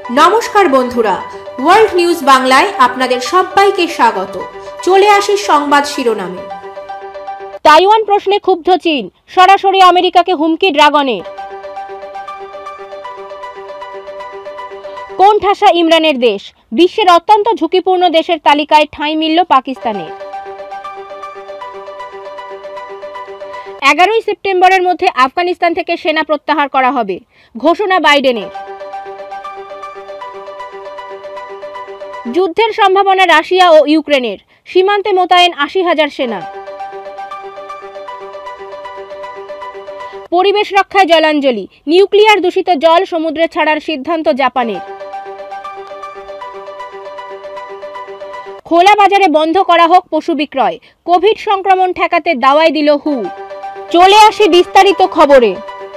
নমস্কার বন্ধুরা, world news বাংলায় আপনাদের সবাইকে স্বাগত। চলে আসি সংবাদ শিরোনামে। তাইওয়ান প্রশ্নে ক্ষুব্ধ চীন, সরাসরি আমেরিকাকে হুমকি ড্রাগনের। কোণঠাসা ইমরানের দেশ, বিশ্বের অত্যন্ত ঝুঁকিপূর্ণ দেশের তালিকায় ঠাঁই মিলল পাকিস্তানের। 11 সেপ্টেম্বরের মধ্যে আফগানিস্তান থেকে সেনা প্রত্যাহার করা হবে, ঘোষণা বাইডেনের। যুদ্ধের সম্ভাবনা রাশিয়া ও ইউক্রেনের, সীমান্তে মোতায়েন 80,000 সেনা। পরিবেশ রক্ষায় জলাঞ্জলি, নিউক্লিয়ার দূষিত জল সমুদ্রে ছাড়ার সিদ্ধান্ত জাপানের। খোলা বাজারে বন্ধ করা হোক পশু বিক্রয়, কোভিড সংক্রমণ ঠেকাতে দাওয়াই দিল হু। চলে আসি বিস্তারিত খবরে।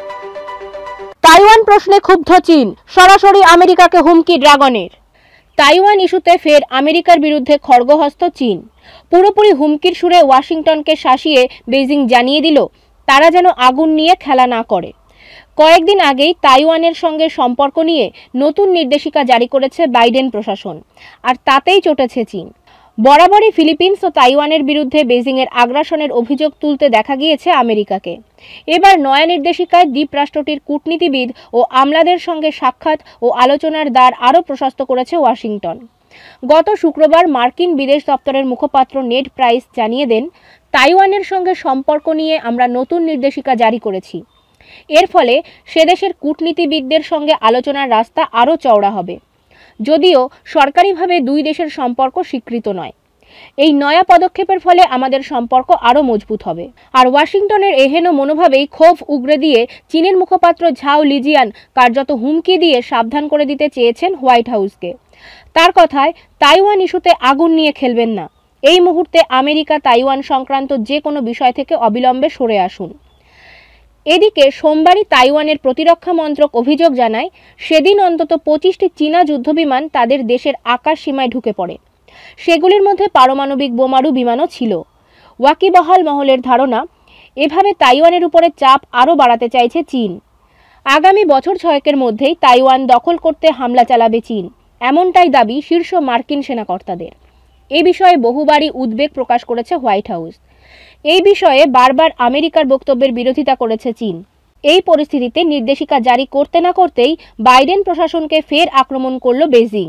তাইওয়ান প্রশ্নে ক্ষুব্ধ চীন, সরাসরি আমেরিকাকে হুমকি ড্রাগনের। তাইওয়ান ইস্যুতে ফের আমেরিকার বিরুদ্ধে খড়গহস্ত চীন। পুরোপুরি হুমকির সুরে ওয়াশিংটনকে শাসিয়ে বেইজিং জানিয়ে দিল তারা যেন আগুন নিয়ে খেলা না করে। কয়েকদিন আগেই তাইওয়ানের সঙ্গে সম্পর্ক নিয়ে নতুন নির্দেশিকা জারি করেছে বাইডেন প্রশাসন, আর তাতেই চটেছে চীন। বরাবরই ফিলিপিন্স ও তাইওয়ানের বিরুদ্ধে বেইজিংয়ের আগ্রাসনের অভিযোগ তুলতে দেখা গিয়েছে আমেরিকাকে। এবার নয়া নির্দেশিকায় দ্বীপরাষ্ট্রটির কূটনীতিবিদ ও আমলাদের সঙ্গে সাক্ষাৎ ও আলোচনার দ্বার আরও প্রশস্ত করেছে ওয়াশিংটন। গত শুক্রবার মার্কিন বিদেশ দপ্তরের মুখপাত্র নেড প্রাইস জানিয়ে দেন, তাইওয়ানের সঙ্গে সম্পর্ক নিয়ে আমরা নতুন নির্দেশিকা জারি করেছি। এর ফলে সে দেশের কূটনীতিবিদদের সঙ্গে আলোচনার রাস্তা আরও চওড়া হবে, যদিও সরকারিভাবে দুই দেশের সম্পর্ক স্বীকৃত নয়। এই নয়া পদক্ষেপের ফলে আমাদের সম্পর্ক আরও মজবুত হবে। আর ওয়াশিংটনের এহেন মনোভাবেই ক্ষোভ উগরে দিয়ে চীনের মুখপাত্র ঝাও লিজিয়ান কার্যত হুমকি দিয়ে সাবধান করে দিতে চেয়েছেন হোয়াইট হাউসকে। তার কথায়, তাইওয়ান ইস্যুতে আগুন নিয়ে খেলবেন না। এই মুহূর্তে আমেরিকা তাইওয়ান সংক্রান্ত যে কোনো বিষয় থেকে অবিলম্বে সরে আসুন। এদিকে সোমবারই তাইওয়ানের প্রতিরক্ষা মন্ত্রক অভিযোগ জানায়, সেদিন অন্তত 25টি চীনা যুদ্ধবিমান তাদের দেশের আকাশ সীমায় ঢুকে পড়ে। সেগুলির মধ্যে পারমাণবিক বোমারু বিমানও ছিল। ওয়াকিবহাল মহলের ধারণা, এভাবে তাইওয়ানের উপরে চাপ আরও বাড়াতে চাইছে চীন। আগামী বছর 6 মধ্যেই তাইওয়ান দখল করতে হামলা চালাবে চীন, এমনটাই দাবি শীর্ষ মার্কিন সেনাকর্তাদের। এই বিষয়ে বহুবারই উদ্বেগ প্রকাশ করেছে হোয়াইট হাউস। এই বিষয়ে বারবার আমেরিকার বক্তব্যের বিরোধিতা করেছে চীন। এই পরিস্থিতিতে নির্দেশিকা জারি করতে না করতেই বাইডেন প্রশাসনকে ফের আক্রমণ করল বেইজিং।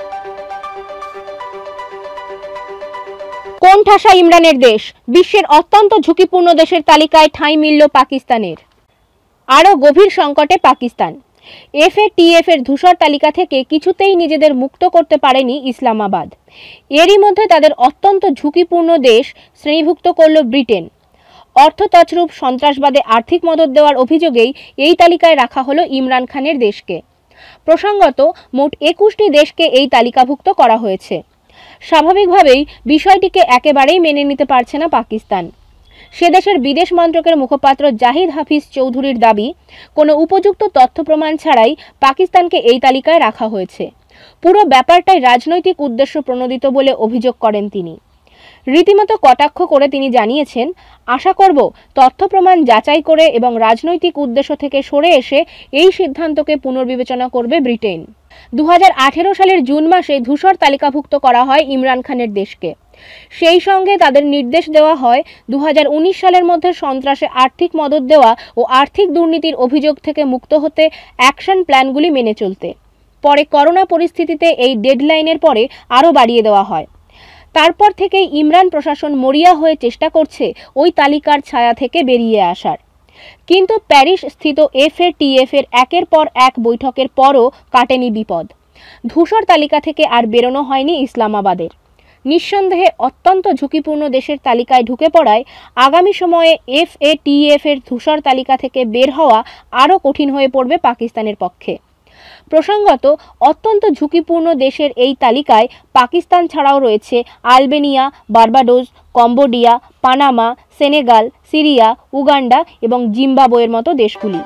কোণঠাসা ইমরানের দেশ, বিশ্বের অত্যন্ত ঝুঁকিপূর্ণ দেশের তালিকায় ঠাঁই মিলল পাকিস্তানের। আরও গভীর সংকটে পাকিস্তান। FATF এর ধূসর তালিকা থেকে কিছুতেই নিজেদের মুক্ত করতে পারেনি ইসলামাবাদ। এরই মধ্যে তাদের অত্যন্ত ঝুঁকিপূর্ণ দেশ শ্রেণীভুক্ত করল ব্রিটেন। অর্থ তছরূপ, সন্ত্রাসবাদে আর্থিক মদদ দেওয়ার অভিযোগেই এই তালিকায় রাখা হলো ইমরান খানের দেশকে। প্রসঙ্গত, মোট 21টি দেশকে এই তালিকাভুক্ত করা হয়েছে। স্বাভাবিকভাবেই বিষয়টিকে একেবারেই মেনে নিতে পারছে না পাকিস্তান। সে দেশের বিদেশ মন্ত্রকের মুখপাত্র জাহিদ হাফিজ চৌধুরীর দাবি, কোনো উপযুক্ত তথ্য প্রমাণ ছাড়াই পাকিস্তানকে এই তালিকায় রাখা হয়েছে। পুরো ব্যাপারটাই রাজনৈতিক উদ্দেশ্য প্রণোদিত বলে অভিযোগ করেন তিনি। রীতিমতো কটাক্ষ করে তিনি জানিয়েছেন, আশা করব তথ্য প্রমাণ যাচাই করে এবং রাজনৈতিক উদ্দেশ্য থেকে সরে এসে এই সিদ্ধান্তকে পুনর্বিবেচনা করবে ব্রিটেন। 2018 সালের জুন মাসে ধূসর তালিকাভুক্ত করা হয় ইমরান খানের দেশকে। সেই সঙ্গে তাদের নির্দেশ দেওয়া হয় 2019 সালের মধ্যে সন্ত্রাসে আর্থিক মদদ দেওয়া ও আর্থিক দুর্নীতির অভিযোগ থেকে মুক্ত হতে অ্যাকশন প্ল্যানগুলি মেনে চলতে। পরে করোনা পরিস্থিতিতে এই ডেডলাইনের পরে আরও বাড়িয়ে দেওয়া হয়। তারপর থেকেই ইমরান প্রশাসন মরিয়া হয়ে চেষ্টা করছে ওই তালিকার ছায়া থেকে বেরিয়ে আসার। কিন্তু প্যারিস স্থিত FATF এর একের পর এক বৈঠকের পরও কাটেনি বিপদ। ধূসর তালিকা থেকে আর বেরোনো হয়নি ইসলামাবাদের। নিঃসন্দেহে অত্যন্ত ঝুঁকিপূর্ণ দেশের তালিকায় ঢুকে পড়ায় আগামী সময়ে FATF এর ধূসর তালিকা থেকে বের হওয়া আরও কঠিন হয়ে পড়বে পাকিস্তানের পক্ষে। প্রসঙ্গত, অত্যন্ত ঝুঁকিপূর্ণ দেশের এই তালিকায় পাকিস্তান ছাড়াও রয়েছে Albania, Barbados, Cambodia, Panama, Senegal, Syria, Uganda এবং জিম্বাবুয়ের মতো দেশগুলি।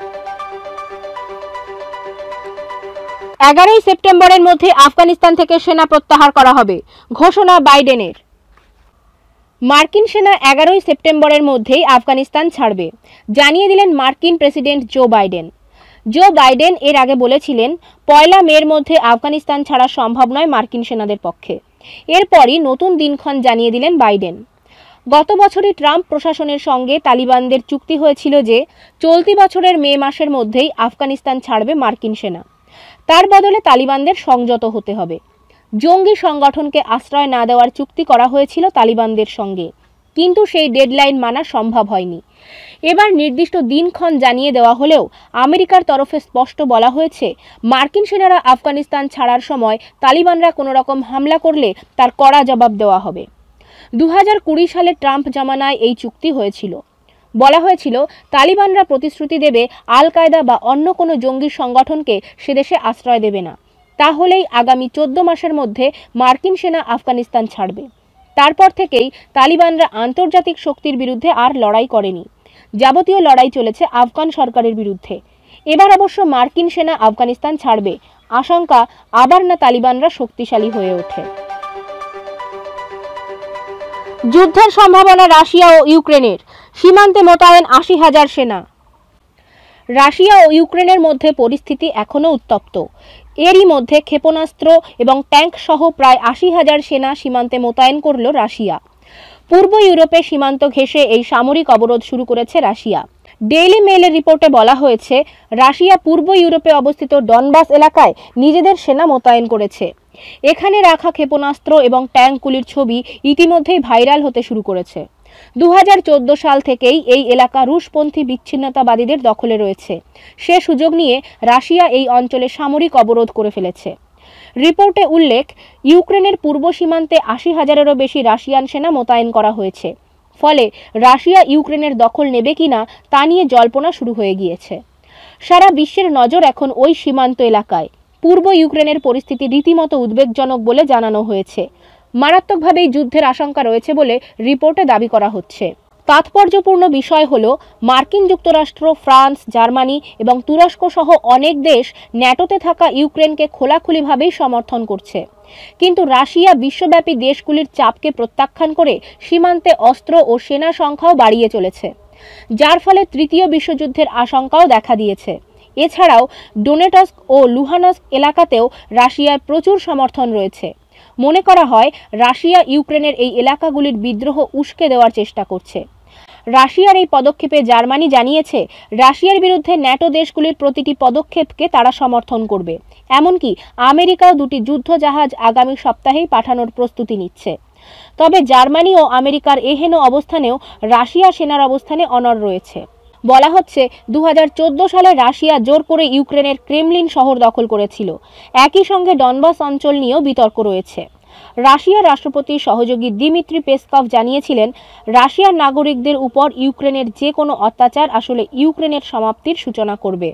11 সেপ্টেম্বরের মধ্যে আফগানিস্তান থেকে সেনা প্রত্যাহার করা হবে, ঘোষণা বাইডেনের। মার্কিন সেনা 11 সেপ্টেম্বরের মধ্যেই আফগানিস্তান ছাড়বে, জানিয়ে দিলেন মার্কিন president Joe Biden. Joe Biden এর আগে বলেছিলেন 1 মের মধ্যে আফগানিস্তান ছাড়া সম্ভব নয় মার্কিন সেনাদের পক্ষে। এরপরই নতুন দিনক্ষণ জানিয়ে দিলেন বাইডেন। গত বছরই ট্রাম্প প্রশাসনের সঙ্গে তালিবানদের চুক্তি হয়েছিল যে চলতি বছরের মে মাসের মধ্যেই আফগানিস্তান ছাড়বে মার্কিন সেনা। তার বদলে তালিবানদের সংযত হতে হবে। জঙ্গি সংগঠনকে আশ্রয় না দেওয়ার চুক্তি করা হয়েছিল তালিবানদের সঙ্গে, কিন্তু সেই ডেডলাইন মানা সম্ভব হয়নি। এবার নির্দিষ্ট দিনক্ষণ জানিয়ে দেওয়া হলেও আমেরিকার তরফে স্পষ্ট বলা হয়েছে মার্কিন সেনারা আফগানিস্তান ছাড়ার সময় তালিবানরা কোনো রকম হামলা করলে তার কড়া জবাব দেওয়া হবে। 2020 সালে ট্রাম্প জামানায় এই চুক্তি হয়েছিল। বলা হয়েছিল তালিবানরা প্রতিশ্রুতি দেবে আল কায়দা বা অন্য কোনো জঙ্গি সংগঠনকে সে দেশে আশ্রয় দেবে না, তাহলেই আগামী 14 মাসের মধ্যে মার্কিন সেনা আফগানিস্তান ছাড়বে। তারপর থেকেই তালিবানরা আন্তর্জাতিক শক্তির বিরুদ্ধে আর লড়াই করেনি। যাবতীয় লড়াই চলেছে আফগান সরকারের বিরুদ্ধে। এবার অবশ্য মার্কিন সেনা আফগানিস্তান ছাড়বে, আশঙ্কা আবার না তালিবানরা শক্তিশালী হয়ে ওঠে। যুদ্ধের সম্ভাবনা রাশিয়া ও ইউক্রেনের, সীমান্তে মোতায়েন 80,000 সেনা। রাশিয়া ও ইউক্রেনের মধ্যে পরিস্থিতি এখনও উত্তপ্ত। এরই মধ্যে ক্ষেপণাস্ত্র এবং ট্যাঙ্ক সহ প্রায় 80,000 সেনা সীমান্তে মোতায়েন করল রাশিয়া। পূর্ব ইউরোপে সীমান্ত ঘেঁষে এই সামরিক অবরোধ শুরু করেছে রাশিয়া। ডেইলি মেইলের রিপোর্টে বলা হয়েছে রাশিয়া পূর্ব ইউরোপে অবস্থিত ডনবাস এলাকায় নিজেদের সেনা মোতায়েন করেছে। এখানে রাখা ক্ষেপণাস্ত্র এবং ট্যাঙ্কগুলির ছবি ইতিমধ্যেই ভাইরাল হতে শুরু করেছে। 2014 সাল থেকেই এই এলাকা রুশপন্থী বিচ্ছিন্নতাবাদীদের দখলে রয়েছে। সে সুযোগ নিয়ে রাশিয়া এই অঞ্চলে সামরিক অবরোধ করে ফেলেছে। রিপোর্টে উল্লেখ, ইউক্রেনের পূর্ব সীমান্তে 80,000-এরও বেশি রাশিয়ান সেনা মোতায়েন করা হয়েছে। ফলে রাশিয়া ইউক্রেনের দখল নেবে কিনা তা নিয়ে জল্পনা শুরু হয়ে গিয়েছে। সারা বিশ্বের নজর এখন ওই সীমান্ত এলাকায়। পূর্ব ইউক্রেনের পরিস্থিতি রীতিমতো উদ্বেগজনক বলে জানানো হয়েছে। মারাত্মকভাবেই যুদ্ধের আশঙ্কা রয়েছে বলে রিপোর্টে দাবি করা হচ্ছে। তাৎপর্যপূর্ণ বিষয় হলো মার্কিন যুক্তরাষ্ট্র, ফ্রান্স, জার্মানি এবং তুরস্ক সহ অনেক দেশ ন্যাটোতে থাকা ইউক্রেনকে খোলাখুলিভাবেই সমর্থন করছে। কিন্তু রাশিয়া বিশ্বব্যাপী দেশগুলির চাপকে প্রত্যাখ্যান করে সীমান্তে অস্ত্র ও সেনা সংখ্যাও বাড়িয়ে চলেছে, যার ফলে তৃতীয় বিশ্বযুদ্ধের আশঙ্কাও দেখা দিয়েছে। এছাড়াও ডোনেটস্ক ও লুহানস্ক এলাকাতেও রাশিয়ার প্রচুর সমর্থন রয়েছে। মনে করা হয় রাশিয়া ইউক্রেনের এই এলাকাগুলির বিদ্রোহ উস্কে দেওয়ার চেষ্টা করছে। রাশিয়ার এই পদক্ষেপে জার্মানি জানিয়েছে রাশিয়ার বিরুদ্ধে ন্যাটো দেশগুলির প্রতিটি পদক্ষেপকে তারা সমর্থন করবে। এমনকি আমেরিকাও 2টি যুদ্ধ জাহাজ আগামী সপ্তাহেই পাঠানোর প্রস্তুতি নিচ্ছে। তবে জার্মানি ও আমেরিকার এহেন অবস্থানেও রাশিয়া সেনার অবস্থানে অনড় রয়েছে। বলা হচ্ছে 2014 সালে রাশিয়া জোর করে ইউক্রেনের ক্রেমলিন শহর দখল করেছিল। একই সঙ্গে ডনবাস অঞ্চল নিয়েও বিতর্ক রয়েছে। রাশিয়ার রাষ্ট্রপতির সহযোগী দিমিত্রি পেসকভ জানিয়েছিলেন রাশিয়ার নাগরিকদের উপর ইউক্রেনের যে কোনো অত্যাচার আসলে ইউক্রেনের সমাপ্তির সূচনা করবে।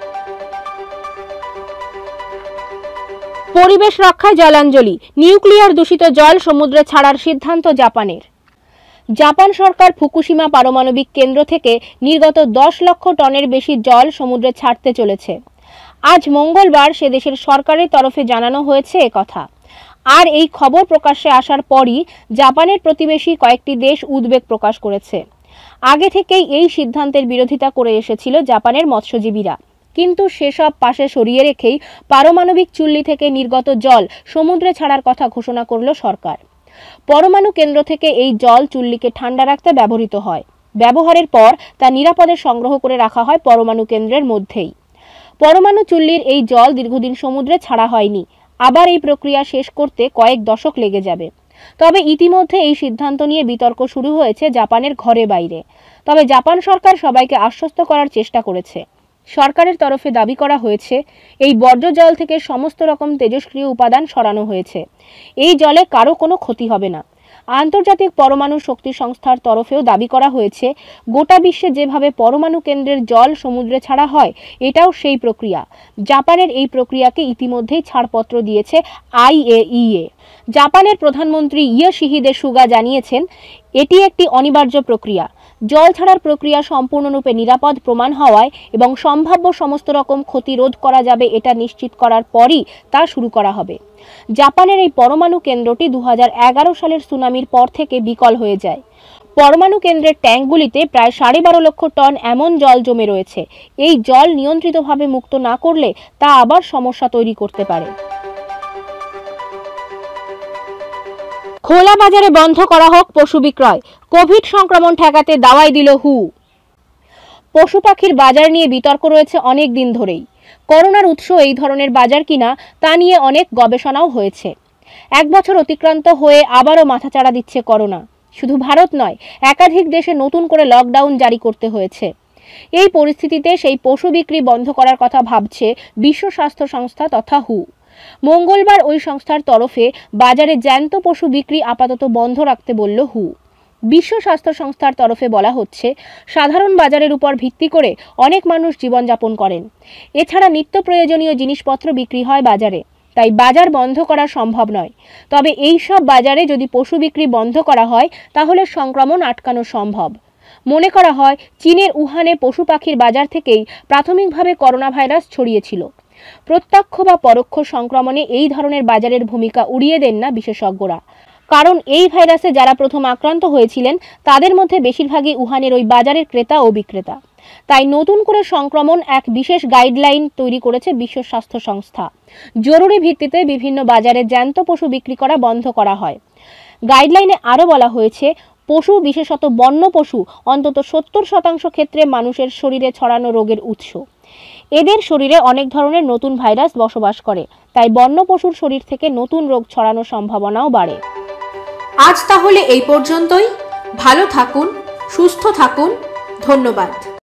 পরিবেশ রক্ষায় জলাঞ্জলি, নিউক্লিয়ার দূষিত জল সমুদ্রে ছাড়ার সিদ্ধান্ত জাপানের। জাপান সরকার ফুকুশিমা পারমাণবিক কেন্দ্র থেকে নির্গত 10 লক্ষ টনের বেশি জল সমুদ্রে ছাড়তে চলেছে। আজ মঙ্গলবার সে দেশের সরকারের তরফে জানানো হয়েছে একথা। আর এই খবর প্রকাশ্যে আসার পরই জাপানের প্রতিবেশী কয়েকটি দেশ উদ্বেগ প্রকাশ করেছে। আগে থেকেই এই সিদ্ধান্তের বিরোধিতা করে এসেছিল জাপানের মৎস্যজীবীরা, কিন্তু সেসব পাশে সরিয়ে রেখেই পারমাণবিক চুল্লি থেকে নির্গত জল সমুদ্রে ছাড়ার কথা ঘোষণা করল সরকার। পরমাণু কেন্দ্র থেকে এই জল চুল্লিকে ঠান্ডা রাখতে ব্যবহৃত হয়। ব্যবহারের পর তা নিরাপদে সংগ্রহ করে রাখা হয় পরমাণু কেন্দ্রের মধ্যেই। পরমাণু চুল্লির এই জল দীর্ঘদিন সমুদ্রে ছাড়া হয়নি। আবার এই প্রক্রিয়া শেষ করতে কয়েক দশক লেগে যাবে। তবে ইতিমধ্যে এই সিদ্ধান্ত নিয়ে বিতর্ক শুরু হয়েছে জাপানের ঘরে বাইরে। তবে জাপান সরকার সবাইকে আশ্বস্ত করার চেষ্টা করেছে। সরকারের তরফে দাবি করা হয়েছে এই বর্জ্য জল থেকে সমস্ত রকম তেজস্ক্রিয় উপাদান সরানো হয়েছে। এই জলে কারো কোনো ক্ষতি হবে না। আন্তর্জাতিক পরমাণু শক্তি সংস্থার তরফেও দাবি করা হয়েছে গোটা বিশ্বে যেভাবে পরমাণু কেন্দ্রের জল সমুদ্রে ছাড়া হয় এটাও সেই প্রক্রিয়া। জাপানের এই প্রক্রিয়াকে ইতিমধ্যেই ছাড়পত্র দিয়েছে IAEA। জাপানের প্রধানমন্ত্রী ইয়োশিহিদে সুগা জানিয়েছেন এটি একটি অনিবার্য প্রক্রিয়া। জল ছাড়ার প্রক্রিয়া সম্পূর্ণরূপে নিরাপদ প্রমাণ হওয়ায় এবং সম্ভাব্য সমস্ত রকম ক্ষতি রোধ করা যাবে এটা নিশ্চিত করার পরই তা শুরু করা হবে। জাপানের এই পরমাণু কেন্দ্রটি 2011 সালের সুনামির পর থেকে বিকল হয়ে যায়। পরমাণু কেন্দ্রের ট্যাঙ্কগুলিতে প্রায় 12.5 লক্ষ টন এমন জল জমে রয়েছে। এই জল নিয়ন্ত্রিতভাবে মুক্ত না করলে তা আবার সমস্যা তৈরি করতে পারে। খোলা বাজারে বন্ধ করা হোক পশু বিক্রয়, কোভিড সংক্রমণ ঠেকাতে দাওয়াই দিল হু। পশু পাখির বাজার নিয়ে বিতর্ক রয়েছে অনেক দিন ধরেই। করোনার উৎস এই ধরনের বাজার কিনা তা নিয়ে অনেক গবেষণাও হয়েছে। 1 বছর অতিক্রান্ত হয়ে আবারও মাথাচাড়া দিচ্ছে করোনা। শুধু ভারত নয়, একাধিক দেশে নতুন করে লকডাউন জারি করতে হয়েছে। এই পরিস্থিতিতে সেই পশু বিক্রি বন্ধ করার কথা ভাবছে বিশ্ব স্বাস্থ্য সংস্থা তথা হু। মঙ্গলবার ওই সংস্থার তরফে বাজারে জ্যান্ত পশু বিক্রি আপাতত বন্ধ রাখতে বলল হু। বিশ্ব স্বাস্থ্য সংস্থার তরফে বলা হচ্ছে, সাধারণ বাজারের উপর ভিত্তি করে অনেক মানুষ জীবনযাপন করেন। এছাড়া নিত্য প্রয়োজনীয় জিনিসপত্র বিক্রি হয় বাজারে, তাই বাজার বন্ধ করা সম্ভব নয়। তবে এই সব বাজারে যদি পশু বিক্রি বন্ধ করা হয় তাহলে সংক্রমণ আটকানো সম্ভব। মনে করা হয় চীনের উহানে পশু পাখির বাজার থেকেই প্রাথমিকভাবে করোনা ভাইরাস ছড়িয়েছিল। প্রত্যক্ষ বা পরোক্ষ সংক্রমণে এই ধরনের বাজারের ভূমিকা উড়িয়ে দেন না বিশেষজ্ঞরা। কারণ এই ভাইরাসে যারা প্রথম আক্রান্ত হয়েছিলেন তাদের মধ্যে বেশিরভাগই উহানের ওই বাজারের ক্রেতা ও বিক্রেতা। তাই নতুন করে সংক্রমণ এক বিশেষ গাইডলাইন তৈরি করেছে বিশ্ব স্বাস্থ্য সংস্থা। জরুরি ভিত্তিতে বিভিন্ন বাজারে জ্যান্ত পশু বিক্রি করা বন্ধ করা হয়। গাইডলাইনে আরও বলা হয়েছে, পশু, বিশেষত বন্য পশু অন্তত 70% ক্ষেত্রে মানুষের শরীরে ছড়ানো রোগের উৎস। এদের শরীরে অনেক ধরনের নতুন ভাইরাস বসবাস করে, তাই বন্য পশুর শরীর থেকে নতুন রোগ ছড়ানোর সম্ভাবনাও বাড়ে। আজ তাহলে এই পর্যন্তই। ভালো থাকুন, সুস্থ থাকুন। ধন্যবাদ।